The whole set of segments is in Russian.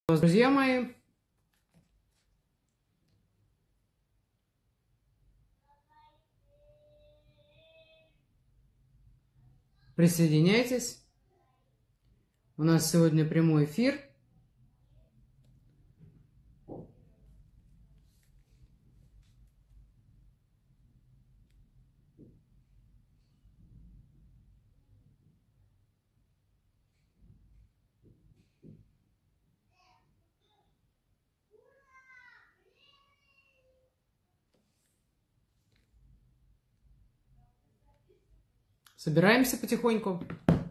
Друзья мои, присоединяйтесь. У нас сегодня прямой эфир. Собираемся потихоньку.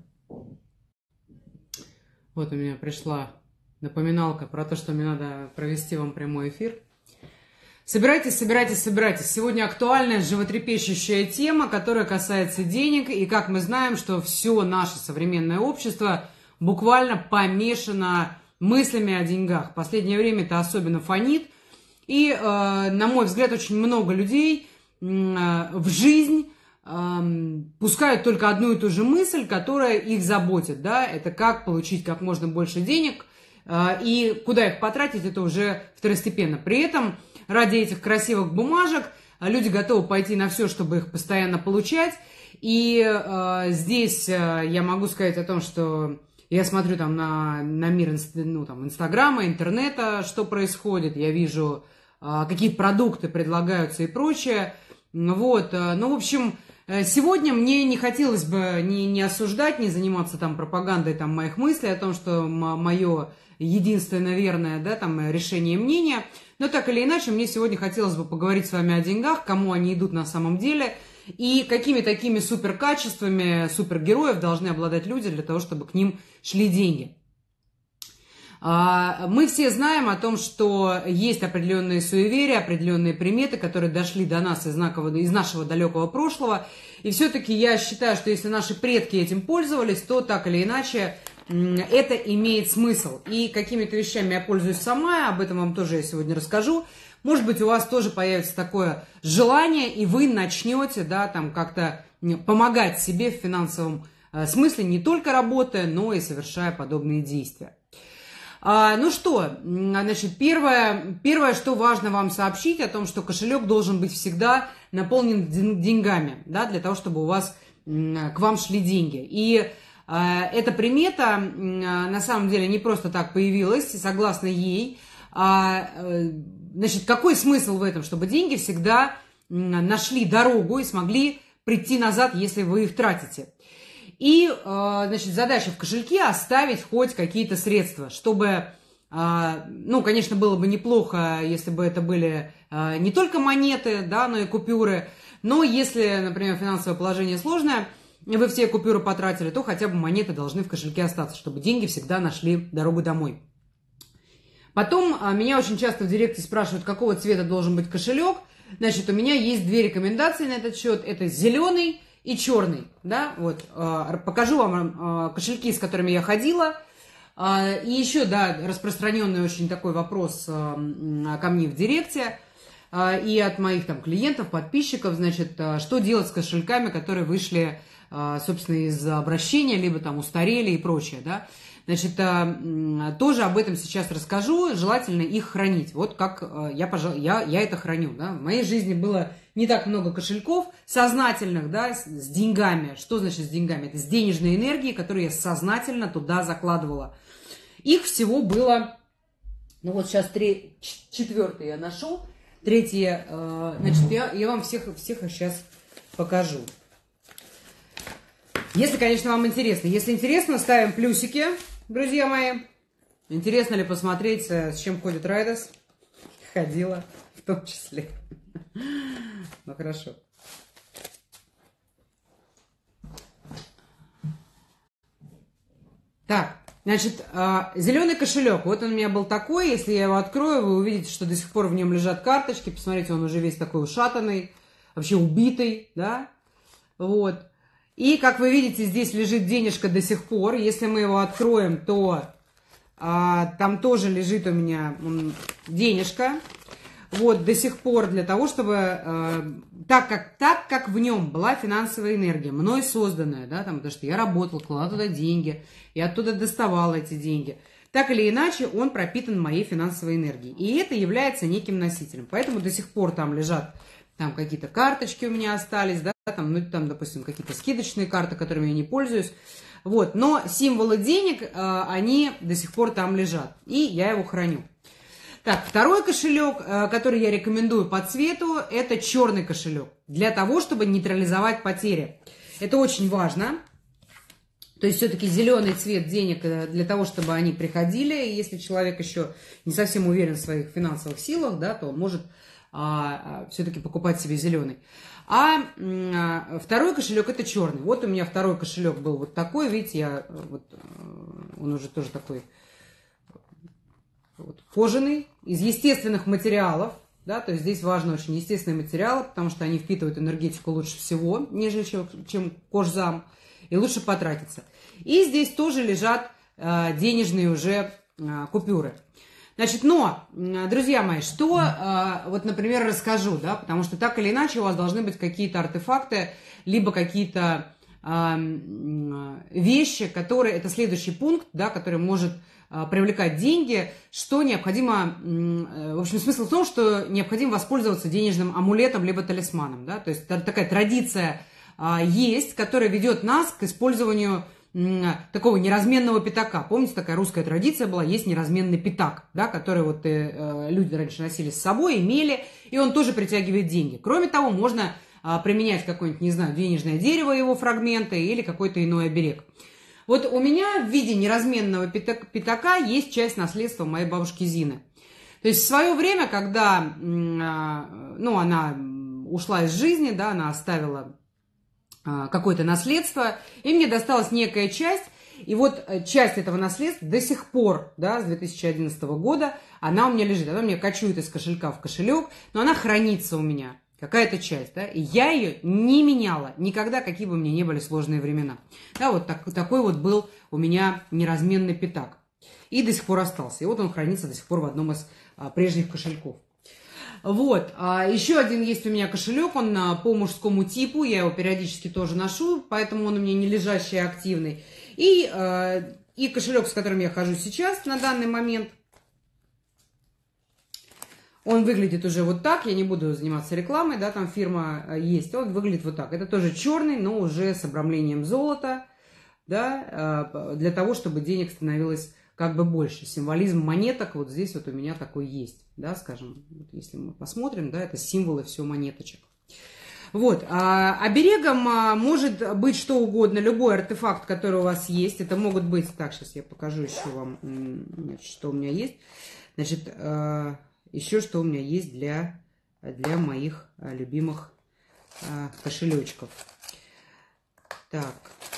Вот у меня пришла напоминалка про то, что мне надо провести вам прямой эфир. Собирайтесь, собирайтесь, собирайтесь. Сегодня актуальная, животрепещущая тема, которая касается денег. И как мы знаем, что все наше современное общество буквально помешано мыслями о деньгах. В последнее время это особенно фонит. И, на мой взгляд, очень много людей в жизнь пускают только одну и ту же мысль, которая их заботит, да, это как получить как можно больше денег, и куда их потратить, это уже второстепенно. При этом ради этих красивых бумажек люди готовы пойти на все, чтобы их постоянно получать, и здесь я могу сказать о том, что я смотрю там на мир Инстаграма, интернета, что происходит, я вижу, какие продукты предлагаются и прочее, вот, ну, в общем, сегодня мне не хотелось бы не осуждать, не заниматься там пропагандой там моих мыслей о том, что мое единственное верное, да, там решение мнения, но так или иначе мне сегодня хотелось бы поговорить с вами о деньгах, кому они идут на самом деле и какими такими суперкачествами, супергероев должны обладать люди для того, чтобы к ним шли деньги. Мы все знаем о том, что есть определенные суеверия, определенные приметы, которые дошли до нас из нашего далекого прошлого. И все-таки я считаю, что если наши предки этим пользовались, то так или иначе это имеет смысл. И какими-то вещами я пользуюсь сама, об этом вам тоже я сегодня расскажу. Может быть, у вас тоже появится такое желание, и вы начнете, да, там как-то помогать себе в финансовом смысле, не только работая, но и совершая подобные действия. Ну что, значит, первое, что важно вам сообщить, о том, что кошелек должен быть всегда наполнен деньгами, да, для того, чтобы у вас к вам шли деньги. И эта примета на самом деле не просто так появилась, согласно ей. Значит, какой смысл в этом? Чтобы деньги всегда нашли дорогу и смогли прийти назад, если вы их тратите. И, значит, задача в кошельке оставить хоть какие-то средства, чтобы, ну, конечно, было бы неплохо, если бы это были не только монеты, да, но и купюры, но если, например, финансовое положение сложное, и вы все купюры потратили, то хотя бы монеты должны в кошельке остаться, чтобы деньги всегда нашли дорогу домой. Потом меня очень часто в директе спрашивают, какого цвета должен быть кошелек. Значит, у меня есть две рекомендации на этот счет. Это зеленый и черный, да, вот, покажу вам кошельки, с которыми я ходила, и еще, да, распространенный очень такой вопрос ко мне в директе, и от моих там клиентов, подписчиков, значит, что делать с кошельками, которые вышли, собственно, из обращения, либо там устарели и прочее, да. Значит, тоже об этом сейчас расскажу, желательно их хранить. Вот как я это храню, да. В моей жизни было не так много кошельков сознательных, да, с деньгами. Что значит с деньгами? Это с денежной энергией, которую я сознательно туда закладывала. Их всего было, ну вот сейчас четвертый я нашел, третий, значит, я вам всех их сейчас покажу. Если, конечно, вам интересно. Если интересно, ставим плюсики, друзья мои. Интересно ли посмотреть, с чем ходит Райдас? Ходила, в том числе. Ну, хорошо. Так, значит, зеленый кошелек. Вот он у меня был такой. Если я его открою, вы увидите, что до сих пор в нем лежат карточки. Посмотрите, он уже весь такой ушатанный, вообще убитый, да? Вот. И, как вы видите, здесь лежит денежка до сих пор. Если мы его откроем, то там тоже лежит у меня денежка. Вот, до сих пор для того, чтобы, так как в нем была финансовая энергия, мной созданная, да, там, потому что я работала, клала туда деньги, я оттуда доставала эти деньги. так или иначе он пропитан моей финансовой энергией. И это является неким носителем. Поэтому до сих пор там лежат там какие-то карточки у меня остались, да, там, ну, там, допустим, какие-то скидочные карты, которыми я не пользуюсь. Вот, но символы денег, они до сих пор там лежат, и я его храню. Так, второй кошелек, который я рекомендую по цвету, это черный кошелек, для того, чтобы нейтрализовать потери. Это очень важно. То есть все-таки зеленый цвет денег для того, чтобы они приходили. И если человек еще не совсем уверен в своих финансовых силах, да, то он может все-таки покупать себе зеленый. А второй кошелек это черный. Вот у меня второй кошелек был вот такой, видите, он уже тоже такой вот, кожаный, из естественных материалов. Да, то есть здесь важно очень естественные материалы, потому что они впитывают энергетику лучше всего, нежели чем кожзам, и лучше потратиться. И здесь тоже лежат денежные уже купюры. Значит, но, друзья мои, что, вот, например, расскажу, да, потому что так или иначе у вас должны быть какие-то артефакты, либо какие-то вещи, которые, это следующий пункт, да, который может привлекать деньги, что необходимо, в общем, смысл в том, что необходимо воспользоваться денежным амулетом, либо талисманом, да, то есть такая традиция есть, которая ведет нас к использованию такого неразменного пятака. Помните, такая русская традиция была, есть неразменный пятак, да, который вот люди раньше носили с собой, имели, и он тоже притягивает деньги. Кроме того, можно применять какое-нибудь, не знаю, денежное дерево, его фрагменты или какой-то иной оберег. Вот у меня в виде неразменного пятака есть часть наследства моей бабушки Зины. То есть в свое время, когда ну, она ушла из жизни, да, она оставила какое-то наследство, и мне досталась некая часть, и вот часть этого наследства до сих пор, да, с 2011 года, она у меня лежит, она у меня кочует из кошелька в кошелек, но она хранится у меня, какая-то часть, да, и я ее не меняла никогда, какие бы у меня ни были сложные времена. Да, вот такой вот был у меня неразменный пятак, и до сих пор остался, и вот он хранится до сих пор в одном из прежних кошельков. Вот, еще один есть у меня кошелек, он по мужскому типу, я его периодически тоже ношу, поэтому он у меня не лежащий, а активный. И кошелек, с которым я хожу сейчас на данный момент, он выглядит уже вот так, я не буду заниматься рекламой, да, там фирма есть, он выглядит вот так. Это тоже черный, но уже с обрамлением золота, да, для того, чтобы денег становилось как бы больше. Символизм монеток вот здесь вот у меня такой есть, да, скажем, вот если мы посмотрим, да, это символы все монеточек. Вот, оберегом может быть что угодно, любой артефакт, который у вас есть, это могут быть, так, сейчас я покажу еще вам, значит, что у меня есть, значит, еще что у меня есть для моих любимых кошелечков. Так.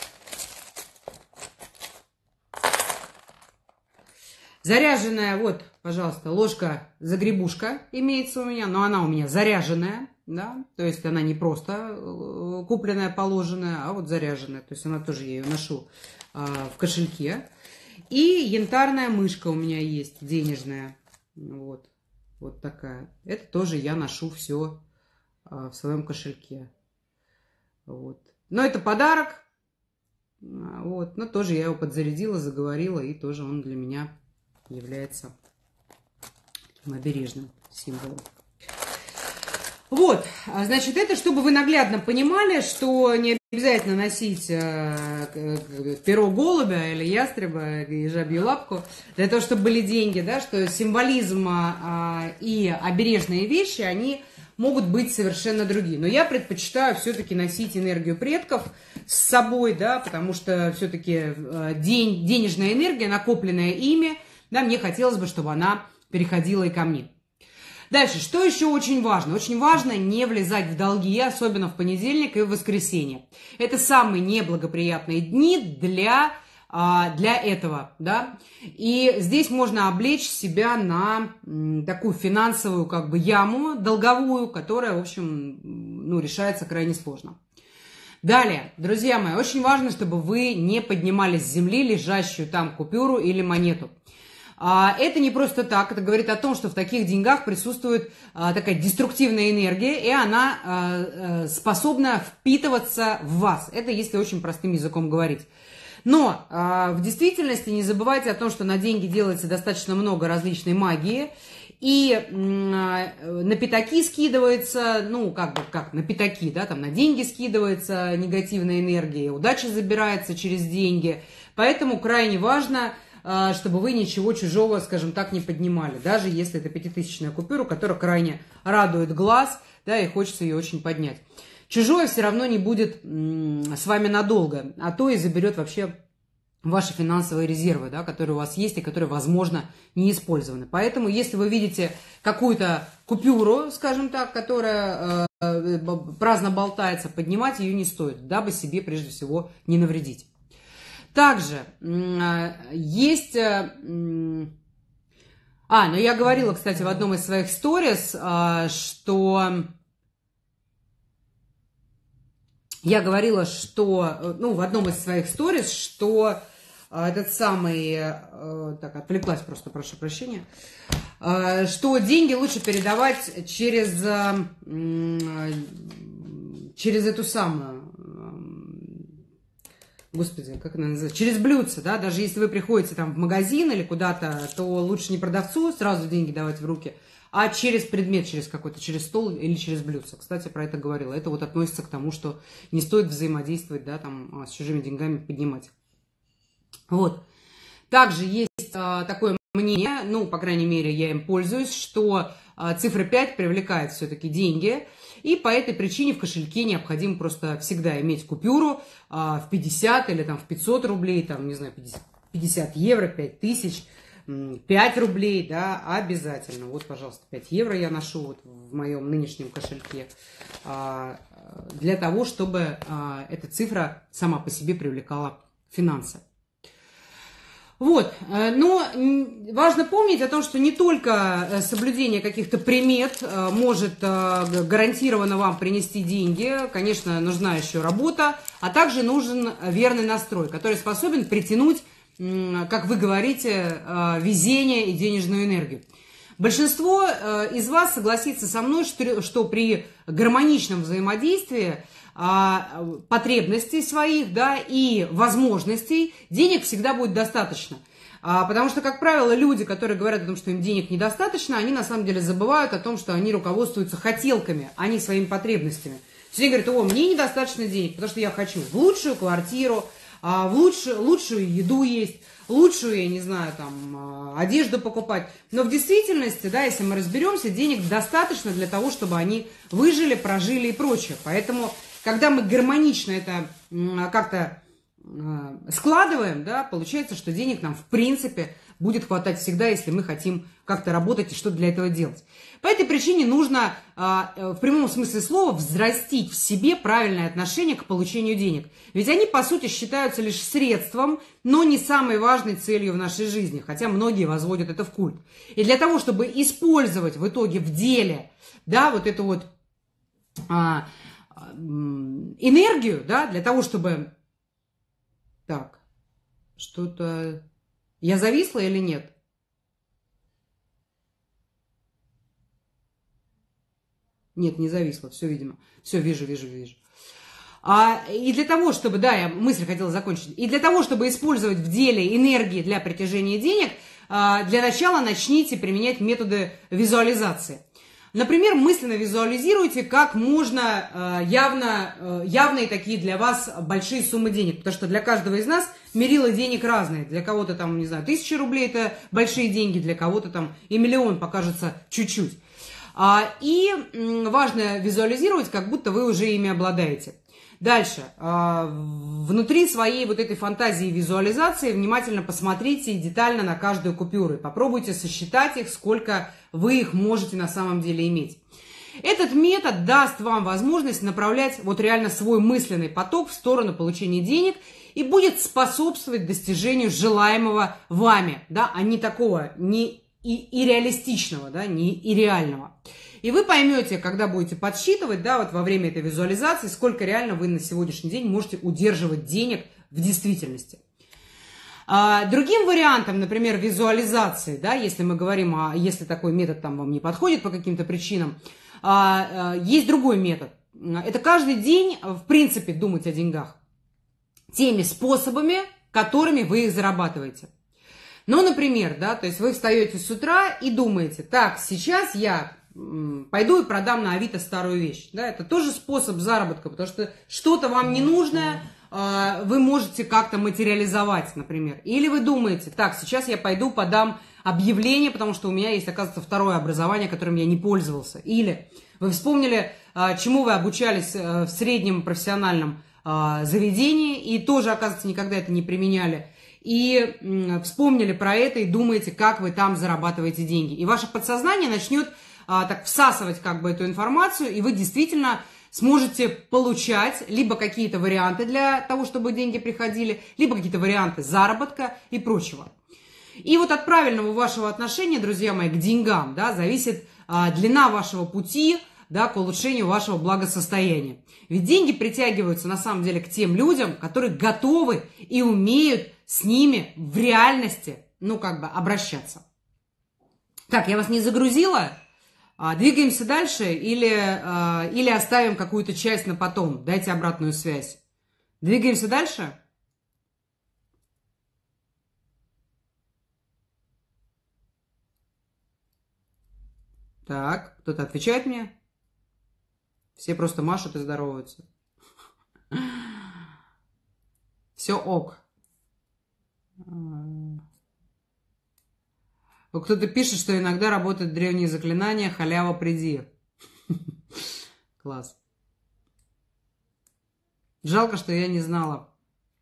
Заряженная, вот, пожалуйста, ложка-загребушка имеется у меня, но она у меня заряженная, да, то есть она не просто купленная, положенная, а вот заряженная, то есть она тоже, я ее ношу в кошельке. И янтарная мышка у меня есть, денежная, вот такая. Это тоже я ношу все в своем кошельке, вот. Но это подарок, вот, но тоже я его подзарядила, заговорила, и тоже он для меня является таким обережным символом. Вот, значит, это чтобы вы наглядно понимали, что не обязательно носить перо голубя или ястреба, и жабью лапку, для того, чтобы были деньги, да, что символизм и обережные вещи, они могут быть совершенно другие. Но я предпочитаю все-таки носить энергию предков с собой, да, потому что все-таки денежная энергия, накопленная ими, да, мне хотелось бы, чтобы она переходила и ко мне. Дальше, что еще очень важно? Очень важно не влезать в долги, особенно в понедельник и в воскресенье. Это самые неблагоприятные дни для этого, да. И здесь можно облечь себя на такую финансовую как бы яму долговую, которая, в общем, ну, решается крайне сложно. Далее, друзья мои, очень важно, чтобы вы не поднимали с земли лежащую там купюру или монету. Это не просто так, это говорит о том, что в таких деньгах присутствует такая деструктивная энергия, и она способна впитываться в вас. Это если очень простым языком говорить. Но в действительности не забывайте о том, что на деньги делается достаточно много различной магии. И на пятаки скидывается, ну, как на пятаки, да, там на деньги скидывается негативная энергия, удача забирается через деньги. Поэтому крайне важно, чтобы вы ничего чужого, скажем так, не поднимали, даже если это 5000-я купюра, которая крайне радует глаз, да, и хочется ее очень поднять. Чужое все равно не будет с вами надолго, а то и заберет вообще ваши финансовые резервы, да, которые у вас есть и которые, возможно, не использованы. Поэтому, если вы видите какую-то купюру, скажем так, которая праздно болтается, поднимать ее не стоит, дабы себе, прежде всего, не навредить. Также есть... но я говорила, кстати, в одном из своих сторис, что... Я говорила, что, ну, в одном из своих сторис, что этот самый, так, отвлеклась просто, прошу прощения, что деньги лучше передавать через эту самую, господи, как она называется, через блюдце, да, даже если вы приходите там в магазин или куда-то, то лучше не продавцу сразу деньги давать в руки, а через предмет, через какой-то, через стол или через блюдце. Кстати, про это говорила. Это вот относится к тому, что не стоит взаимодействовать, да, там, с чужими деньгами, поднимать. Вот. Также есть такое мнение, ну, по крайней мере, я им пользуюсь, что цифра 5 привлекает все-таки деньги, и по этой причине в кошельке необходимо просто всегда иметь купюру в 50 или там в 500 рублей, там, не знаю, 50 евро, 5000, 5 рублей, да, обязательно. Вот, пожалуйста, 5 евро я ношу вот в моем нынешнем кошельке для того, чтобы эта цифра сама по себе привлекала финансы. Вот, но важно помнить о том, что не только соблюдение каких-то примет может гарантированно вам принести деньги, конечно, нужна еще работа, а также нужен верный настрой, который способен притянуть, как вы говорите, везение и денежную энергию. Большинство из вас согласится со мной, что при гармоничном взаимодействии потребностей своих, да, и возможностей денег всегда будет достаточно. Потому что, как правило, люди, которые говорят о том, что им денег недостаточно, они на самом деле забывают о том, что они руководствуются хотелками, а не своими потребностями. Все говорят: о, мне недостаточно денег, потому что я хочу в лучшую квартиру, лучшую еду есть, лучшую, я не знаю, там, одежду покупать. Но в действительности, да, если мы разберемся, денег достаточно для того, чтобы они выжили, прожили и прочее. Поэтому, когда мы гармонично это как-то складываем, да, получается, что денег нам в принципе будет хватать всегда, если мы хотим как-то работать и что-то для этого делать. По этой причине нужно в прямом смысле слова взрастить в себе правильное отношение к получению денег. Ведь они, по сути, считаются лишь средством, но не самой важной целью в нашей жизни, хотя многие возводят это в культ. И для того, чтобы использовать в итоге в деле, да, вот эту вот энергию, да, для того, чтобы... Так, что-то... Я зависла или нет? Нет, не зависла, все, видимо. Все, вижу. И для того, чтобы, да, я мысль хотела закончить. И для того, чтобы использовать в деле энергии для притяжения денег, для начала начните применять методы визуализации. Например, мысленно визуализируйте, как можно явные такие для вас большие суммы денег, потому что для каждого из нас мерила денег разные. Для кого-то там, не знаю, 1000 рублей – это большие деньги, для кого-то там и миллион покажется чуть-чуть. И важно визуализировать, как будто вы уже ими обладаете. Дальше. Внутри своей вот этой фантазии и визуализации внимательно посмотрите детально на каждую купюру. Попробуйте сосчитать их, сколько вы их можете на самом деле иметь. Этот метод даст вам возможность направлять вот реально свой мысленный поток в сторону получения денег и будет способствовать достижению желаемого вами, да, а не такого, не и реалистичного, да, не и реального. И вы поймете, когда будете подсчитывать, да, вот во время этой визуализации, сколько реально вы на сегодняшний день можете удерживать денег в действительности. Другим вариантом, например, визуализации, да, если мы говорим, если такой метод там вам не подходит по каким-то причинам, есть другой метод. Это каждый день, в принципе, думать о деньгах теми способами, которыми вы их зарабатываете. Ну, например, да, то есть вы встаете с утра и думаете, так, сейчас я пойду и продам на Авито старую вещь. Да, это тоже способ заработка, потому что что-то вам не нужное, вы можете как-то материализовать, например. Или вы думаете, так, сейчас я пойду подам объявление, потому что у меня есть, оказывается, второе образование, которым я не пользовался. Или вы вспомнили, чему вы обучались в среднем профессиональном заведении, и тоже, оказывается, никогда это не применяли. И вспомнили про это и думаете, как вы там зарабатываете деньги. И ваше подсознание начнет так всасывать как бы эту информацию, и вы действительно сможете получать либо какие-то варианты для того, чтобы деньги приходили, либо какие-то варианты заработка и прочего. И вот от правильного вашего отношения, друзья мои, к деньгам, да, зависит длина вашего пути, да, к улучшению вашего благосостояния. Ведь деньги притягиваются на самом деле к тем людям, которые готовы и умеют с ними в реальности, ну, как бы, обращаться. Так, я вас не загрузила? Двигаемся дальше или оставим какую-то часть на потом? Дайте обратную связь. Двигаемся дальше? Так, кто-то отвечает мне? Все просто машут и здороваются. Все ок. Кто-то пишет, что иногда работают древние заклинания, халява, приди. Класс. Жалко, что я не знала.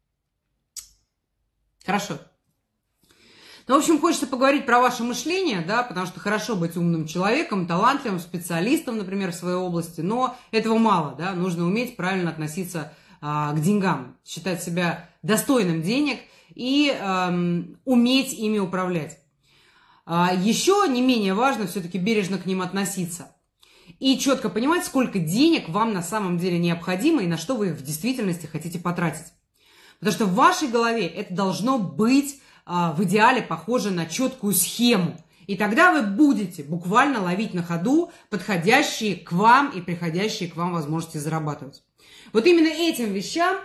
Хорошо. Ну, в общем, хочется поговорить про ваше мышление, да, потому что хорошо быть умным человеком, талантливым, специалистом, например, в своей области, но этого мало, да, нужно уметь правильно относиться к деньгам, считать себя достойным денег и уметь ими управлять. Еще не менее важно все-таки бережно к ним относиться и четко понимать, сколько денег вам на самом деле необходимо и на что вы их в действительности хотите потратить. Потому что в вашей голове это должно быть в идеале похоже на четкую схему. И тогда вы будете буквально ловить на ходу подходящие к вам и приходящие к вам возможности зарабатывать. Вот именно этим вещам,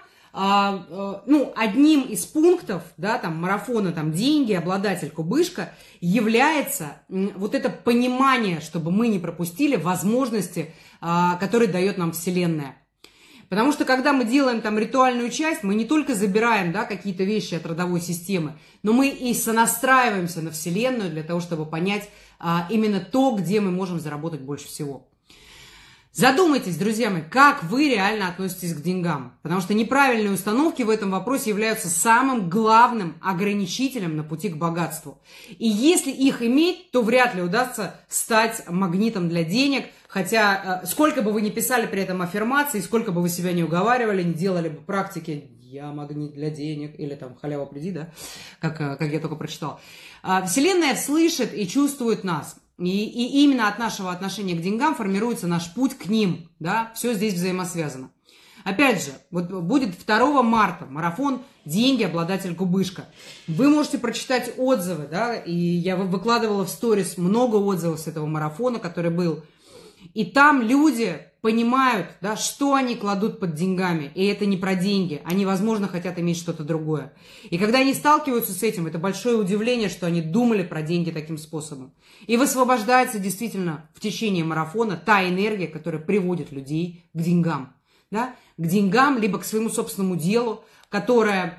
одним из пунктов, да, там, марафона там, «Деньги», «Обладатель кубышка» является вот это понимание, чтобы мы не пропустили возможности, которые дает нам Вселенная. Потому что, когда мы делаем там ритуальную часть, мы не только забираем, да, какие-то вещи от родовой системы, но мы и сонастраиваемся на Вселенную для того, чтобы понять именно то, где мы можем заработать больше всего. Задумайтесь, друзья мои, как вы реально относитесь к деньгам. Потому что неправильные установки в этом вопросе являются самым главным ограничителем на пути к богатству. И если их иметь, то вряд ли удастся стать магнитом для денег. Хотя, сколько бы вы ни писали при этом аффирмации, сколько бы вы себя не уговаривали, не делали бы практики «я магнит для денег» или там «халява, приди», да, как я только прочитал. Вселенная слышит и чувствует нас. И именно от нашего отношения к деньгам формируется наш путь к ним, да, все здесь взаимосвязано. Опять же, вот будет 2 марта марафон «Деньги», «Обладатель кубышка». Вы можете прочитать отзывы, да, и я выкладывала в сторис много отзывов с этого марафона, который был. И там люди понимают, да, что они кладут под деньгами. И это не про деньги. Они, возможно, хотят иметь что-то другое. И когда они сталкиваются с этим, это большое удивление, что они думали про деньги таким способом. И высвобождается действительно в течение марафона та энергия, которая приводит людей к деньгам. Да? К деньгам, либо к своему собственному делу, которое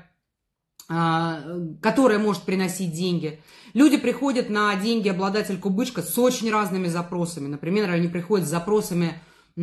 может приносить деньги. Люди приходят на «Деньги», «Обладатель кубышка» с очень разными запросами. Например, они приходят с запросами,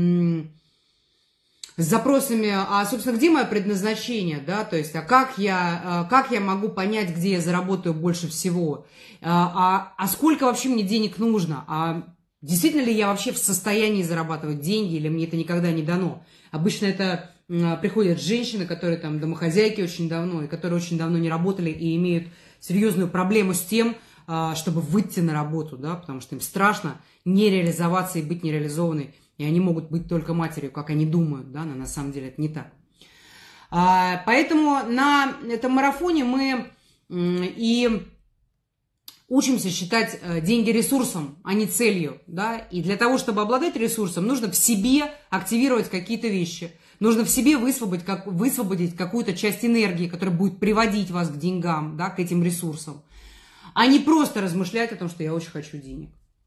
собственно, где мое предназначение, да, то есть, как я могу понять, где я заработаю больше всего, сколько вообще мне денег нужно, действительно ли я вообще в состоянии зарабатывать деньги, или мне это никогда не дано. Обычно это приходят женщины, которые там домохозяйки очень давно, и которые очень давно не работали и имеют серьезную проблему с тем, чтобы выйти на работу, да, потому что им страшно не реализоваться и быть нереализованной, и они могут быть только матерью, как они думают, да, но на самом деле это не так. Поэтому на этом марафоне мы и учимся считать деньги ресурсом, а не целью, да, и для того, чтобы обладать ресурсом, нужно в себе активировать какие-то вещи. Нужно в себе высвободить какую-то часть энергии, которая будет приводить вас к деньгам, да, к этим ресурсам, а не просто размышлять о том, что я очень хочу денег.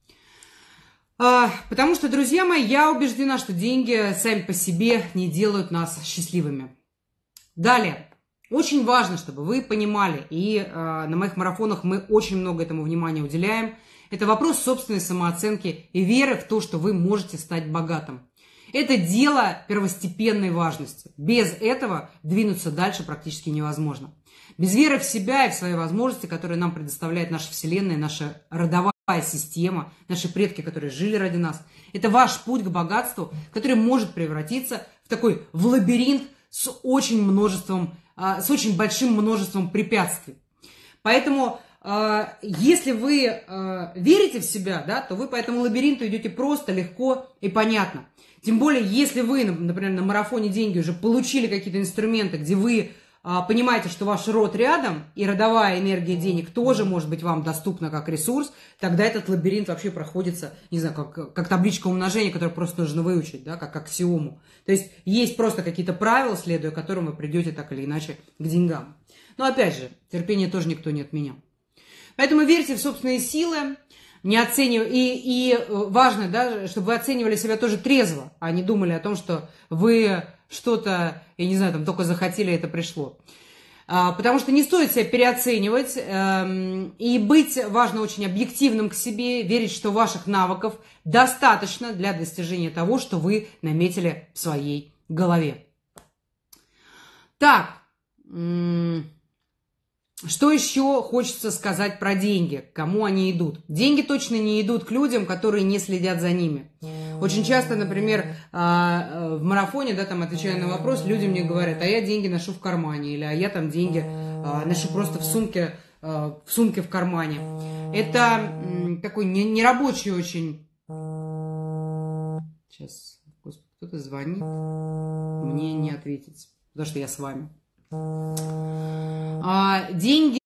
Потому что, друзья мои, я убеждена, что деньги сами по себе не делают нас счастливыми. Далее. Очень важно, чтобы вы понимали, и на моих марафонах мы очень много этому внимания уделяем, это вопрос собственной самооценки и веры в то, что вы можете стать богатым. Это дело первостепенной важности. Без этого двинуться дальше практически невозможно. Без веры в себя и в свои возможности, которые нам предоставляет наша Вселенная, наша родовая система, наши предки, которые жили ради нас. Это ваш путь к богатству, который может превратиться в лабиринт с очень большим множеством препятствий. Поэтому, если вы верите в себя, да, то вы по этому лабиринту идете просто, легко и понятно. Тем более, если вы, например, на марафоне «Деньги» уже получили какие-то инструменты, где вы понимаете, что ваш род рядом, и родовая энергия денег тоже может быть вам доступна как ресурс, тогда этот лабиринт вообще проходится, не знаю, как табличка умножения, которую просто нужно выучить, да, как аксиому. То есть просто какие-то правила, следуя которым вы придете так или иначе к деньгам. Но опять же, терпение тоже никто не отменял. Поэтому верьте в собственные силы, не оценивайте, и важно, да, чтобы вы оценивали себя тоже трезво, а не думали о том, что вы что-то, я не знаю, там только захотели, это пришло. Потому что не стоит себя переоценивать, и быть важно очень объективным к себе, верить, что ваших навыков достаточно для достижения того, что вы наметили в своей голове. Так, что еще хочется сказать про деньги? К кому они идут? Деньги точно не идут к людям, которые не следят за ними. Очень часто, например, в марафоне, да, там, отвечая на вопрос, люди мне говорят, а я деньги ношу в кармане, или а я там деньги ношу просто в сумке в кармане. Это такой нерабочий очень... Сейчас, господи, кто-то звонит, мне не ответить, потому что я с вами. Деньги...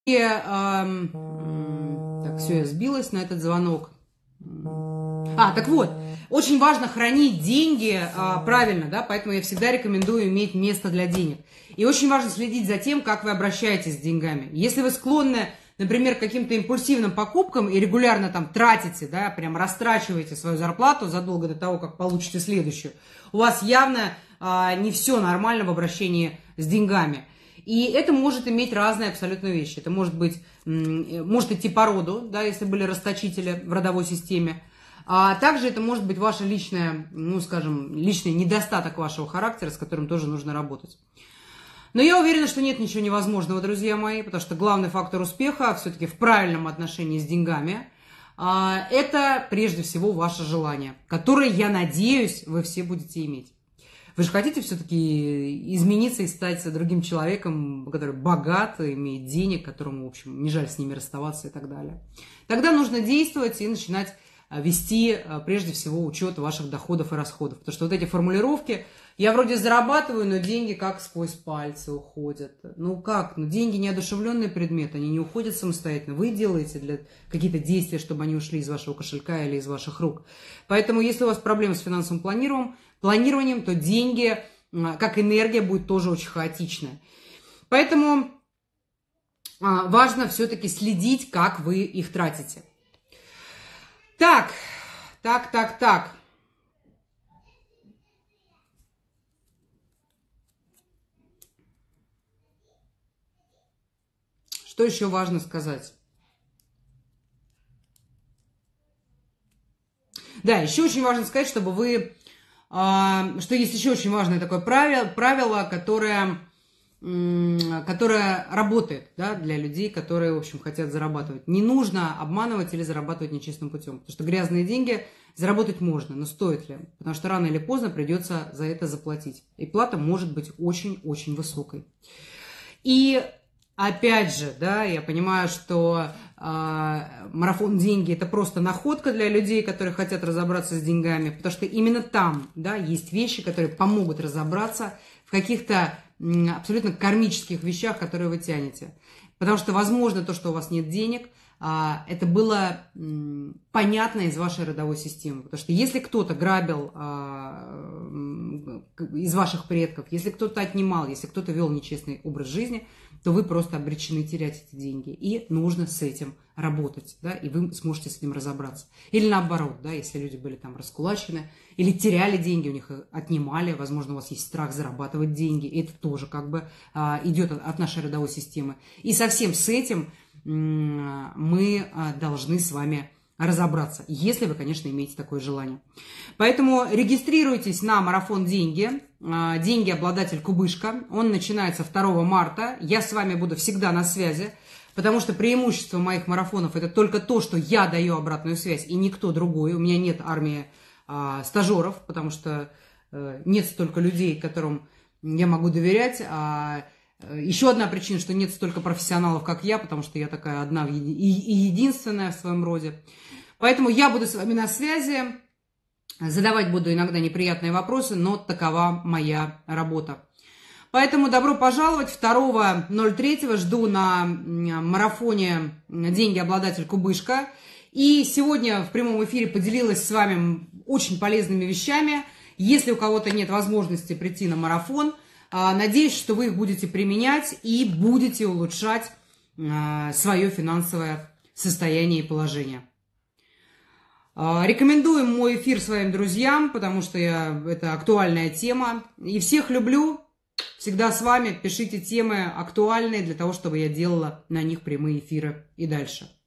Так, все, я сбилась на этот звонок. Так вот, очень важно хранить деньги правильно, да, поэтому я всегда рекомендую иметь место для денег. И очень важно следить за тем, как вы обращаетесь с деньгами. Если вы склонны, например, к каким-то импульсивным покупкам и регулярно там тратите, да, прям растрачиваете свою зарплату задолго до того, как получите следующую, у вас явно не все нормально в обращении с деньгами. И это может иметь разные абсолютно вещи. Это может идти по роду, да, если были расточители в родовой системе. А также это может быть ваше личный недостаток вашего характера, с которым тоже нужно работать. Но я уверена, что нет ничего невозможного, друзья мои, потому что главный фактор успеха все-таки в правильном отношении с деньгами – это прежде всего ваше желание, которое, я надеюсь, вы все будете иметь. Вы же хотите все-таки измениться и стать другим человеком, который богат, имеет денег, которому, в общем, не жаль с ними расставаться и так далее. Тогда нужно действовать и начинать вести, прежде всего, учет ваших доходов и расходов. Потому что вот эти формулировки, я вроде зарабатываю, но деньги как сквозь пальцы уходят. Ну как? Ну деньги неодушевленный предмет, они не уходят самостоятельно. Вы делаете какие-то действия, чтобы они ушли из вашего кошелька или из ваших рук. Поэтому, если у вас проблемы с финансовым планированием, то деньги, как энергия, будет тоже очень хаотичная. Поэтому важно все-таки следить, как вы их тратите. Так. Что еще важно сказать? Да, еще очень важно сказать, чтобы вы... Что есть еще очень важное такое правило, которое работает, да, для людей, которые, в общем, хотят зарабатывать. Не нужно обманывать или зарабатывать нечестным путем. Потому что грязные деньги заработать можно, но стоит ли? Потому что рано или поздно придется за это заплатить. И плата может быть очень-очень высокой. И опять же, да, я понимаю, что марафон «Деньги» – это просто находка для людей, которые хотят разобраться с деньгами, потому что именно там, да, есть вещи, которые помогут разобраться в каких-то абсолютно кармических вещах, которые вы тянете. Потому что, возможно, то, что у вас нет денег, это было понятно из вашей родовой системы. Потому что если кто-то грабил из ваших предков, если кто-то отнимал, если кто-то вел нечестный образ жизни, то вы просто обречены терять эти деньги. И нужно с этим работать, да, и вы сможете с ним разобраться. Или наоборот, да, если люди были там раскулачены, или теряли деньги, у них отнимали, возможно, у вас есть страх зарабатывать деньги, и это тоже как бы идет от нашей родовой системы. И совсем с этим мы должны с вами разобраться, если вы, конечно, имеете такое желание. Поэтому регистрируйтесь на марафон «Деньги». «Деньги. Обладатель кубышка». Он начинается 2 марта. Я с вами буду всегда на связи, потому что преимущество моих марафонов – это только то, что я даю обратную связь, и никто другой. У меня нет армии стажеров, потому что нет столько людей, которым я могу доверять. Еще одна причина, что нет столько профессионалов, как я, потому что я такая одна и единственная в своем роде. Поэтому я буду с вами на связи, задавать буду иногда неприятные вопросы, но такова моя работа. Поэтому добро пожаловать. 2.03 жду на марафоне «Деньги. Обладатель кубышка». И сегодня в прямом эфире поделилась с вами очень полезными вещами. Если у кого-то нет возможности прийти на марафон, надеюсь, что вы их будете применять и будете улучшать свое финансовое состояние и положение. Рекомендуем мой эфир своим друзьям, потому что это актуальная тема. И всех люблю, всегда с вами. Пишите темы актуальные для того, чтобы я делала на них прямые эфиры и дальше.